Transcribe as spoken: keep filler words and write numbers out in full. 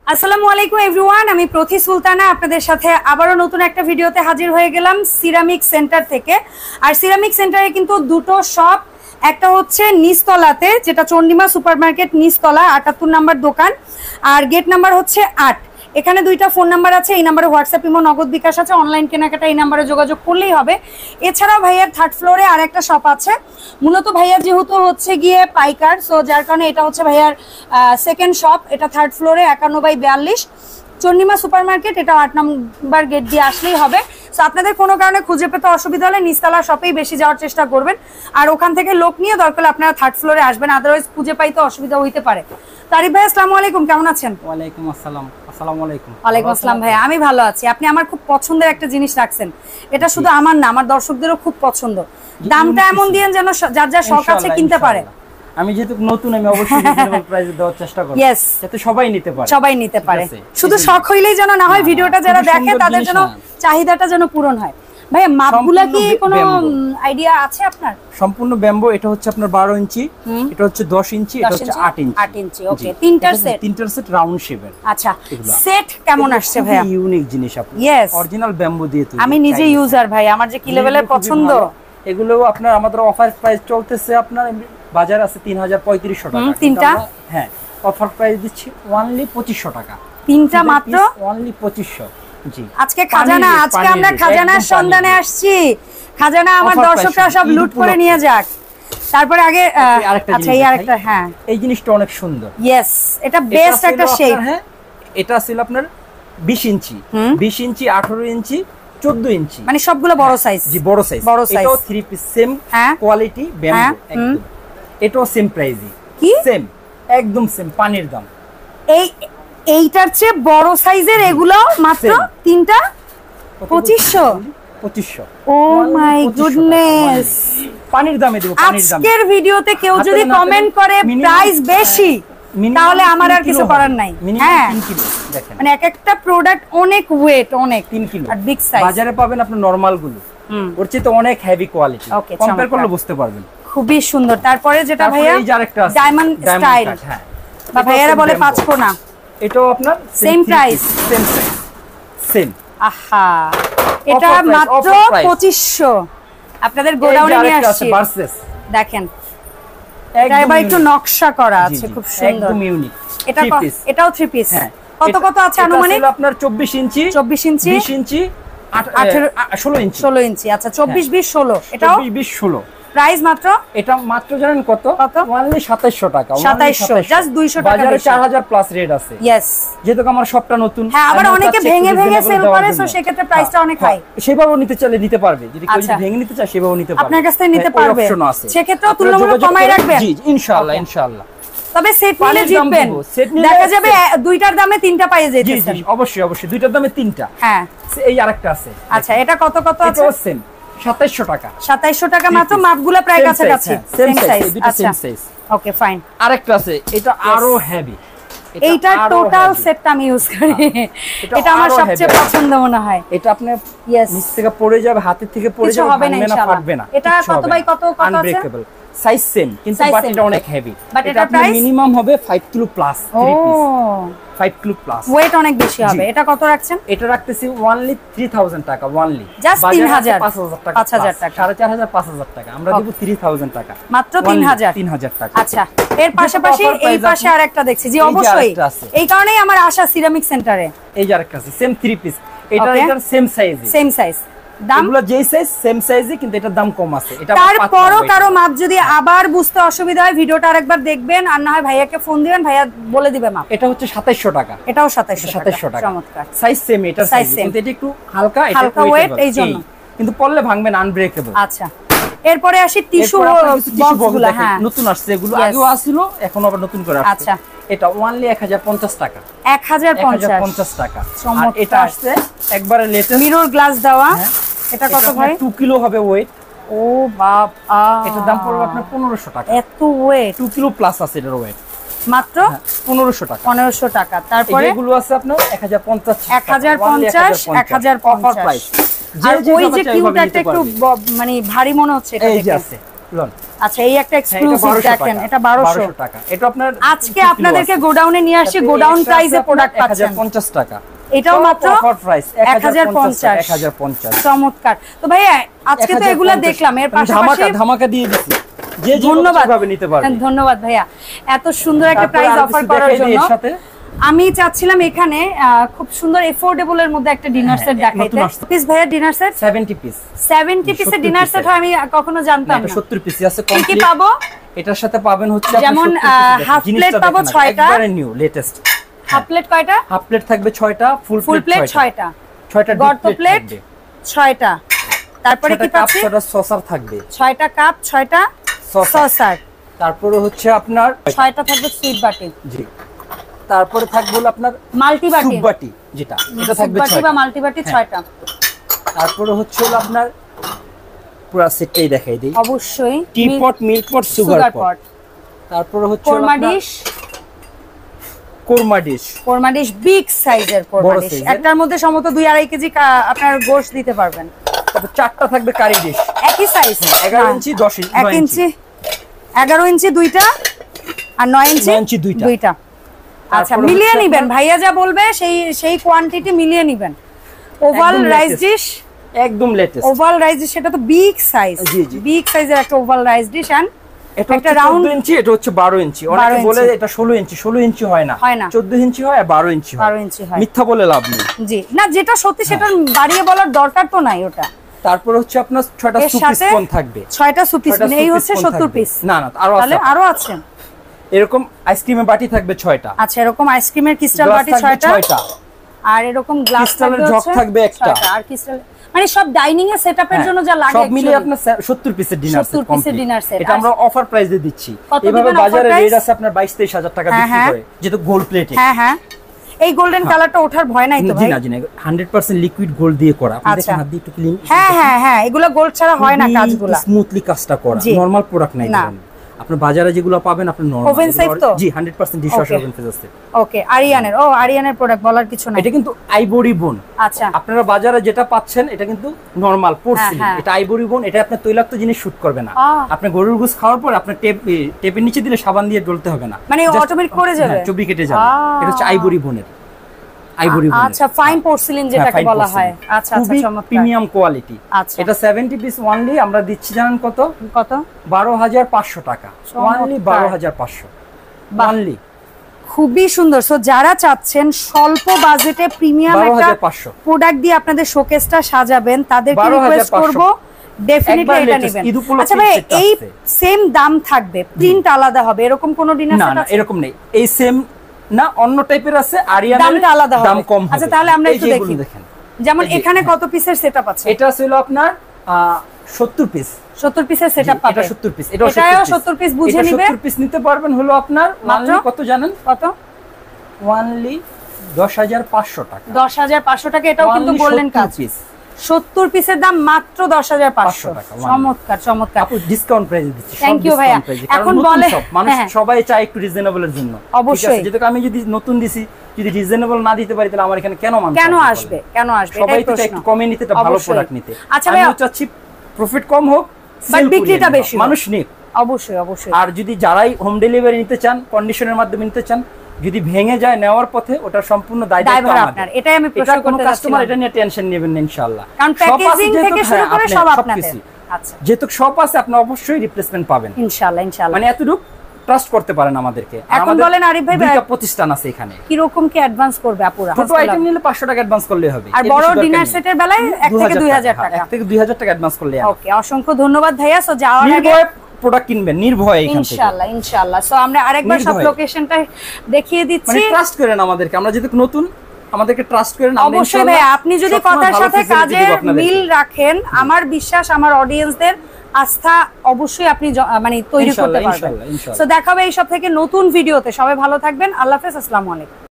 আসসালামু আলাইকুম এভরিওয়ান, আমি প্রথি সুলতানা আপনাদের সাথে আবারও নতুন একটা ভিডিওতে হাজির হয়ে গেলাম সিরামিক সেন্টার থেকে। আর সিরামিক সেন্টারে কিন্তু দুটো শপ, একটা হচ্ছে নিচতলাতে যেটা চন্ডিমা সুপারমার্কেট নিচতলা আটাত্তর নাম্বার দোকান, আর গেট নাম্বার হচ্ছে আট। এখানে দুইটা ফোন নাম্বার আছে, এই নাম্বারে হোয়াটসঅ্যাপ ইমো নগদ বিকাশ আছে, অনলাইন কেনাকাটা এই নাম্বারে যোগাযোগ করলেই হবে। এছাড়াও ভাইয়ার থার্ড ফ্লোরে আর একটা শপ আছে। মূলত ভাইয়া যেহেতু হচ্ছে গিয়ে পাইকার, সো যার কারণে এটা হচ্ছে ভাইয়ার সেকেন্ড শপ। এটা থার্ড ফ্লোরে একান্ন বাই বিয়াল্লিশ চন্ডিমা সুপারমার্কেট, এটা আট নম্বর গেট দিয়ে আসলেই হবে। সো আপনাদের কোনো কারণে খুঁজে পেতে অসুবিধা হলে নিচতলা শপেই বেশি যাওয়ার চেষ্টা করবেন, আর ওখান থেকে লোক নিয়ে দরকার আপনারা থার্ড ফ্লোরে আসবেন, আদারওয়াইজ খুঁজে পাইতে অসুবিধা হইতে পারে। তারিফ ভাই আসসালামু আলাইকুম, কেমন আছেন? ওয়ালাইকুম আসসালাম। আসসালামু আলাইকুম। ওয়ালাইকুম আসসালাম ভাই, আমি ভালো আছি। আপনি আমার খুব পছন্দের একটা জিনিস রাখছেন, এটা শুধু আমার না আমার দর্শকদেরও খুব পছন্দ। দামটা এমন দিয়েন যেন যার যা শখ আছে কিনতে পারে। আমি যেহেতু নতুন, আমি অবশ্যই রিজনেবল প্রাইসে দেওয়ার চেষ্টা করব, यस, যাতে সবাই নিতে পারে। সবাই নিতে পারে, শুধু শখ হইলেই যেন না হয়, ভিডিওটা যারা দেখে তাদের জন্য চাহিদাটা যেন পূরণ হয়। ভাই মাপগুলা কি কোনো আইডিয়া আছে আপনার? সম্পূর্ণ ব্যাম্বো। এটা হচ্ছে আপনার বারো ইঞ্চি, এটা হচ্ছে দশ ইঞ্চি, এটা হচ্ছে আট ইঞ্চি। আট ইঞ্চি, ওকে। তিনটার সেট, তিনটার সেট রাউন্ড শেপের। আচ্ছা, সেট কেমন আসছে ভাইয়া? ইউনিক জিনিস আপনি, यस, অরিজিনাল ব্যাম্বো দিয়ে তৈরি। আমি নিজে ইউজার ভাই, আমার যে কি লেভেলের পছন্দ। এগুলো আপনার আমাদের অফার প্রাইস চলতেছে, আপনার বাজার আছে তিন হাজার পঁয়ত্রিশশো টাকা। তিনটা, হ্যাঁ, অফার প্রাইস দিচ্ছি অনলি পঁচিশশো টাকা। তিনটা মাত্র অনলি পঁচিশশো। জি, আজকে খাজানা, আজকে আমরা খাজানার সন্ধানে আসছি। খাজানা আমার দর্শকরা সব লুট করে নিয়ে যাক। তারপরে আগে আচ্ছা এই আরেকটা, হ্যাঁ এই জিনিসটা অনেক সুন্দর। यस, এটা বেস্ট একটা শেপ। হ্যাঁ, এটা ছিল আপনার বিশ ইঞ্চি, বিশ ইঞ্চি, আঠারো ইঞ্চি, চোদ্দ ইঞ্চি, মানে সবগুলো বড় সাইজ। জি, বড় সাইজ। বড় সাইজ, এটাও three piece, same quality bamboo একদম। এটাও সেম প্রাইসই, কি সেম, একদম সেম, পানির দাম। এই এইটার চেয়ে বড় সাইজের এগুলো মাত্র তিনটা পঁচিশশো। পঁচিশশো, ও মাই গুডনেস, পানির দামে দেব, পানির দামে। আজকের ভিডিওতে কেউ যদি কমেন্ট করে প্রাইস বেশি, তাহলে আমার আর কিছু করার নাই। হ্যাঁ, তিন কিলো দেখেন, মানে এক একটা প্রোডাক্ট অনেক ওয়েট, অনেক তিন কিলো আর বিগ সাইজ। বাজারে পাবেন আপনি নরমাল গুলো, ওর চেয়ে তো অনেক হেভি কোয়ালিটি, কম্পেয়ার করলে বুঝতে পারবেন। খুবই সুন্দর। তারপরে যেটা ভাইয়া এই যে আরেকটা আছে ডায়মন্ড স্টাইল, হ্যাঁ, বা ভাইয়ারা বলে পাঁচ কোনা, এটাও আপনার same price, same price, same. আহা, এটা মাত্র পঁচিশশো। আপনাদের গোডাউনে নিয়ে আসছি, দেখেন এটা এবার একটু নকশা করা আছে, খুব সুন্দর, একদম ইউনিক। এটা এটাও থ্রি পিস। কত কত আছে আনুমানিক? আপনার চব্বিশ ইঞ্চি, চব্বিশ ইঞ্চি, বিশ ইঞ্চি, আঠারো, ষোলো ইঞ্চি, ষোলো ইঞ্চি। আচ্ছা, চব্বিশ, বিশ, ষোলো। এটাও চব্বিশ, বিশ, ষোলো। প্রাইস মাত্র, এটা মাত্র জানেন কত? কত? অনলি সাতাইশশো টাকা। সাতাইশশো, জাস্ট দুইশো টাকা। বাজারে চার হাজার প্লাস রেট আছে। यस, যেহেতু আমার শপটা নতুন, হ্যাঁ, আবার অনেকে ভেঙে ভেঙে সেল করে, সো সেক্ষেত্রে প্রাইসটা অনেক হাই। সেভাবেও নিতে চাইলে নিতে পারবে, যদি কেউ ভেঙে নিতে চায় সেভাবেও নিতে পারবে, আপনার কাছ থেকে নিতে পারবে, অপশন আছে। সেক্ষেত্রেও তুলনামূলক কমাই রাখবেন। জি, ইনশাআল্লাহ, ইনশাআল্লাহ। তবে সেট নিলে জিতবেন, দেখা যাবে দুইটার দামে তিনটা পাই যাইতেছেন। জি, অবশ্যই অবশ্যই, দুইটার দামে তিনটা। হ্যাঁ, এই আরেকটা আছে। আচ্ছা, এটা কত কত আছে? এটাও সেম সাতাইশশো টাকা। সাতাইশশো টাকা মাত্র, মাপগুলো প্রায় কাছাকাছি, সেম সাইজ, দুটো সেম সাইজ। Okay, fine. আরেকটা আছে, এটা আরো হেভি। এইটা টোটাল সেটটা আমি ইউজ করি, এটা আমার সবচেয়ে পছন্দ মনে হয়। এটা আপনি নিচ থেকে পড়ে যাবে, হাতে থেকে পড়ে যাবে, ভাঙবে না, ফাটবে না। এটা কত বাই কত কত আছে? আনব্রেকেবল সাইজ সেম, কিন্তু বাটিটা অনেক হেভি। এটা আপনার মিনিমাম হবে পাঁচ কিলো প্লাস, থ্রি পিস পাঁচ কিলো প্লাস, ওয়েট অনেক বেশি হবে। এটা কত রাখছেন? এটা রাখতেছি অনলি তিন হাজার টাকা, অনলি জাস্ট তিন হাজার, পাঁচ হাজার টাকা, পাঁচ হাজার টাকা, সাড়ে চার হাজার, পাঁচ হাজার টাকা। আমরা দেব তিন হাজার টাকা, মাত্র তিন হাজার, তিন হাজার টাকা। আচ্ছা, এর পাশাপাশি এই পাশে আরেকটা দেখছি। জি, অবশ্যই, এই কারণেই আমার আশা সিরামিক সেন্টারে। এই যে আরেকটা আছে, সেম থ্রি পিস, এটা এটার সেম সাইজ, সেম সাইজ, দাম এগুলো যেই সাইজ সেম সাইজই, কিন্তু এটার দাম কম আছে। এটা তারপরও কারো মাপ যদি আবার বুঝতে অসুবিধা হয়, ভিডিওটা আরেকবার দেখবেন, আর না হয় ভাইয়াকে ফোন দিবেন, ভাইয়া বলে দিবে মাপ। এটা হচ্ছে সাতাইশশো টাকা, এটাও সাতাইশশো, সাতাইশশো টাকা। চমৎকার, সাইজ সেম, এটা সাইজ কিন্তু এটা একটু হালকা, এটা হালকা ওয়েট, এই জন্য কিন্তু পড়লে ভাঙবে না, আনব্রেকেবল। আচ্ছা, এরপরে আসি টিস্যু বক্সগুলো। হ্যাঁ, নতুন আসছে, এগুলো আগেও আসছিল, এখন আবার নতুন করে আসছে। আচ্ছা, এটা অনলি এক হাজার পঞ্চাশ টাকা, এক হাজার পঞ্চাশ টাকা। আর এটা আসছে একবারে লেটেস্ট, মিরর গ্লাস দেওয়া। এটা কত ভাই? দুই কিলো হবে ওয়েট। ও বাবা, এটার দাম পড়বে আপনার পনেরোশো টাকা। এত ওয়েট, দুই কিলো প্লাস আছে এটার ওয়েট, মাত্র পনেরোশো টাকা, পনেরোশো টাকা। তারপরে এগুলো আছে আপনার এক হাজার পঞ্চাশ, এক হাজার পঞ্চাশ, এক হাজার পঞ্চাশ। আর ওই যে কিউটা একটু মানে ভারী মনে হচ্ছে, এটা এই যে আছে লন। আচ্ছা এই একটা এক্সক্লুসিভ দেখেন, এটা বারোশো টাকা। এটা আপনার আজকে আপনাদেরকে গোডাউনে নিয়ে আসি, গোডাউন প্রাইসে প্রোডাক্ট পাচ্ছেন এক হাজার পঞ্চাশ টাকা। এটাও মাত্র অফার প্রাইস এক হাজার পঞ্চাশ। এক হাজার পঞ্চাশ চমৎকার। তো ভাইয়া আজকে তো এগুলা দেখলাম, এর পাশাপাশি ধামাকা ধামাকা দিয়ে দিছি, যে যে ভাবে নিতে পারবেন। ধন্যবাদ ভাইয়া এত সুন্দর একটা প্রাইস অফার করার জন্য। আমি চাচ্ছিলাম এখানে খুব সুন্দর এফোর্ডেবল এর মধ্যে একটা ডিনার সেট দেখাইতে। পিস ভাইয়া ডিনার সেট সত্তর পিস, সত্তর পিসের ডিনার সেট হয় আমি কখনো জানতাম না। সত্তর পিস আছে কমপ্লিট। কি পাবো এটার সাথে? পাবেন হচ্ছে যেমন হাফ প্লেট পাবো ছয়টা, একবারে নিউ লেটেস্ট। হাফ প্লেট কয়টা? হাফ প্লেট থাকবে ছয়টা, ফুল ফুল প্লেট ছয়টা, ছয়টা গর্ত প্লেট ছয়টা। তারপরে কি পাচ্ছি? ছয়টা সসার থাকবে, ছয়টা কাপ, ছয়টা সসার। তারপরে হচ্ছে আপনার ছয়টা থাকবে সুইট বাটি। জি। তারপরে থাকবে হলো আপনার মাল্টি বাটি, সুপ বাটি, যেটা এটা থাকবে ছয়টা বা মাল্টি বাটি ছয়টা। তারপরে হচ্ছে হলো আপনার পুরো সেটটাই দেখাই দেই। অবশ্যই টি পট, মিল্ক পট, সুগার পট। তারপরে হচ্ছে korma dish, korma dish, korma dish big সাইজের কোরমা ডিশ, একটার মধ্যে সম্ভবত দুই আড়াই কেজি আপনার গোশত দিতে পারবেন। তারপর চারটা থাকবে কারি ডিশ, একই সাইজ, এগারো ইঞ্চি, দশ ইঞ্চি, এক ইঞ্চি, এগারো ইঞ্চি দুইটা, আর নয় ইঞ্চি দুইটা দুইটা। আচ্ছা মিলিয়ে নেবেন, ভাইয়া যা বলবে সেই সেই কোয়ান্টিটি মিলিয়ে নেবেন। ওভাল রাইস ডিশ, একদম লেটেস্ট ওভাল রাইস ডিশ, সেটা তো বিগ সাইজ, বিগ সাইজের একটা ওভাল রাইস ডিশ। এন্ড এটা একটা রাউন্ড ইঞ্চি, এটা হচ্ছে বারো ইঞ্চি। অনেকে বলে এটা ষোলো ইঞ্চি, ষোলো ইঞ্চি হয় না, চোদ্দ ইঞ্চি হয় আর বারো ইঞ্চি হয়। বারো ইঞ্চি হয়, মিথ্যা বলে লাভ নেই। জি না, যেটা সত্যি সেটা বাড়িয়ে বলার দরকার তো নাই ওটা। তারপর হচ্ছে আপনার ছয়টা সুপ পিস কোন থাকবে, ছয়টা সুপ পিস, এই হচ্ছে সত্তর পিস। না না, আরো আছে, আরো আছে। এরকম আইসক্রিমের বাটি থাকবে ছয়টা। আচ্ছা এরকম আইসক্রিমের ক্রিস্টাল বাটি ছয়টা, আর এরকম গ্লাস ক্রিস্টালের জগ থাকবে একটা, আর ক্রিস্টাল মানে সব ডাইনিং এর সেটআপের জন্য যা লাগে সব মিলিয়ে আপনার সত্তর পিসের ডিনার সেট কমপ্লিট। এটা আমরা অফার প্রাইস দিয়ে দিচ্ছি। এভাবে বাজারে রেট আছে আপনার বাইশ তেইশ হাজার টাকা বিক্রি করে, যেহেতু গোল্ড প্লেটে। হ্যাঁ হ্যাঁ, এই গোল্ডেন কালারটা ওঠার ভয় নাই তো ভাই? জি না জি না, একশো পার্সেন্ট লিকুইড গোল্ড দিয়ে করা। আপনি দেখেন হাত দিয়ে একটু ক্লিন। হ্যাঁ হ্যাঁ হ্যাঁ, এগুলো গোল্ড ছাড়া হয় না কাজগুলো, স্মুথলি কাজটা করা, নরমাল প্রোডাক্ট নাই। আপনি বাজারে যেগুলো পাবেন আপনি নরমাল ওভেন সেফ তো? জি একশো পার্সেন্ট ডিশওয়াশার ওভেন সেফ আছে। ওকে, আরিয়ানের, ও আরিয়ানের প্রোডাক্ট বলার কিছু নাই। এটা কিন্তু আইভরি বোন। আচ্ছা, আপনারা বাজারে যেটা পাচ্ছেন এটা কিন্তু নরমাল পোর্সিলেন, এটা আইভরি বোন। এটা আপনি তৈলাক্ত জিনিস শুট করবে না। আপনি গরুর গোশত খাওয়ার পর আপনি টেপ টেপের নিচে দিলে সাবান দিয়ে ডলতে হবে না, মানে অটোমেটিক করে যাবে, চুবড়ি কেটে যাবে। এটা হচ্ছে আইভরি বোনের, আইভরি বোন। আচ্ছা, ফাইন পোর্সিলেন যেটাকে বলা হয়। আচ্ছা আচ্ছা, চমৎকার, প্রিমিয়াম কোয়ালিটি। আচ্ছা, এটা সত্তর পিস ওনলি আমরা দিচ্ছি জানেন কত? কত? বারো হাজার পাঁচশো টাকা ওনলি, বারো হাজার পাঁচশো ওনলি। খুবই সুন্দর। সো যারা চাচ্ছেন স্বল্প বাজেটে প্রিমিয়াম একটা প্রোডাক্ট দিয়ে আপনাদের শোকেসটা সাজাবেন, তাদেরকে রিকোয়েস্ট করব ডেফিনেটলি এটা নেবেন। আচ্ছা ভাই, এই সেম দাম থাকবে, প্রিন্ট আলাদা হবে এরকম কোন ডিনার সেট আছে? না না, এরকম নেই। এই সেম না, অন্য টাইপের আছে, আরিয়ানের দামটা আলাদা হবে, দাম কম হবে। আচ্ছা তাহলে আমরা একটু দেখি। যেমন এখানে কত পিসের সেটআপ আছে? এটা ছিল আপনার সত্তর পিস, সত্তর পিসের সেটআপ পাবেন। এটা সত্তর পিস, এটাও সত্তর পিস বুঝে নেবেন। সত্তর পিস নিতে পারবেন হলো আপনার মাত্র কত জানেন? কত? ওনলি দশ হাজার পাঁচশো টাকা। দশ হাজার পাঁচশো টাকা, এটাও কিন্তু গোল্ডেন কাজ। সত্তর পিসের দাম মাত্র দশ হাজার পাঁচশো টাকা। চমৎকার চমৎকার, আপু ডিসকাউন্ট প্রাইসে দিচ্ছি। থ্যাংক ইউ ভাইয়া। এখন বলে মানুষ সবাই চায় একটু রিজনেবলের জন্য। অবশ্যই, যেহেতু আমি যদি নতুন দিছি, যদি রিজনেবল না দিতে পারি তাহলে আমার এখানে কেন মানুষ কেন আসবে? কেন আসবে? সবাই তো একটু কমে নিতে, একটা ভালো প্রোডাক্ট নিতে। আচ্ছা ভাই, আমি চাচ্ছি প্রফিট কম হোক, বাট বিক্রিটা বেশি, মানুষ নিক। অবশ্যই অবশ্যই। আর যদি যারাই হোম ডেলিভারি নিতে চান, কন্ডিশনের মাধ্যমে নিতে চান, যদি ভেঙে যায় নেওয়ার পথে, ওটা সম্পূর্ণ দায়িত্ব আপনার। এটাই আমি প্রশ্ন করতে যাচ্ছিলাম। কাস্টমার এটা নিয়ে টেনশন নেবেন না ইনশাআল্লাহ, কারণ প্যাকেজিং থেকে শুরু করে সব আপনাদের। আচ্ছা, যেহেতু সব আছে আপনি অবশ্যই রিপ্লেসমেন্ট পাবেন ইনশাআল্লাহ ইনশাআল্লাহ। মানে এতটুকু ট্রাস্ট করতে পারেন আমাদেরকে। এখন বলেন আরিফ ভাই, দুইটা প্রতিষ্ঠান আছে এখানে, কি রকম কি অ্যাডভান্স করবে আপুরা? ছোট আইটেম নিলে পাঁচশো টাকা অ্যাডভান্স করলে হবে, আর বড় ডিনার সেটের বেলায় এক থেকে দুই হাজার টাকা, এক থেকে দুই হাজার টাকা অ্যাডভান্স করলে। ওকে, অসংখ্য ধন্যবাদ ভাইয়া। সো যাওয়ার আগে প্রোডাক্ট কিনবেন নির্ভয়ে এখান থেকে ইনশাআল্লাহ ইনশাআল্লাহ। সো আমরা আরেকবার সব লোকেশনটা দেখিয়ে দিচ্ছি। মানে ট্রাস্ট করেন আমাদেরকে, আমরা যেহেতু নতুন, আমাদেরকে ট্রাস্ট করেন। অবশ্যই ভাই, আপনি যদি কথার সাথে কাজের মিল রাখেন, আমার বিশ্বাস আমার অডিয়েন্সদের আস্থা অবশ্যই আপনি মানে তৈরি করতে পারবেন। সো দেখাবে এই সব থেকে নতুন ভিডিওতে। সবাই ভালো থাকবেন, আল্লাহ হাফেজ, আসসালামু আলাইকুম।